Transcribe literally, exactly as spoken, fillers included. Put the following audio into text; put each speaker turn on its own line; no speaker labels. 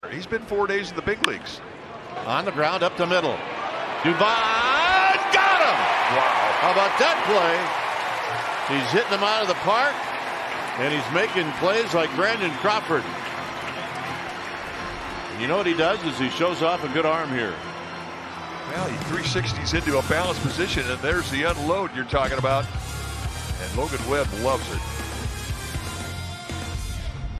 He's been four days in the big leagues.
On the ground, up the middle. Dubon got him!
Wow.
How about that play? He's hitting them out of the park, and he's making plays like Brandon Crawford. And you know what he does is he shows off a good arm here.
Well, he three sixties into a balanced position, and there's the unload you're talking about. And Logan Webb loves it.